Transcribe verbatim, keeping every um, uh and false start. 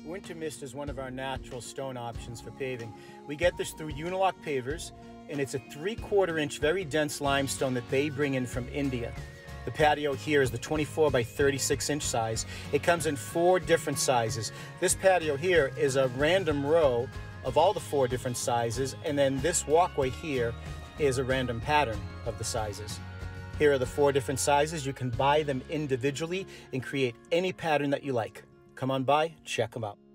Winter mist is one of our natural stone options for paving. We get this through Unilock pavers, and it's a three quarter inch very dense limestone that they bring in from India. The patio here is the twenty-four by thirty-six inch size. It comes in four different sizes. This patio here is a random row of all the four different sizes, and then this walkway here is a random pattern of the sizes. Here are the four different sizes. You can buy them individually and create any pattern that you like. Come on by, check them out.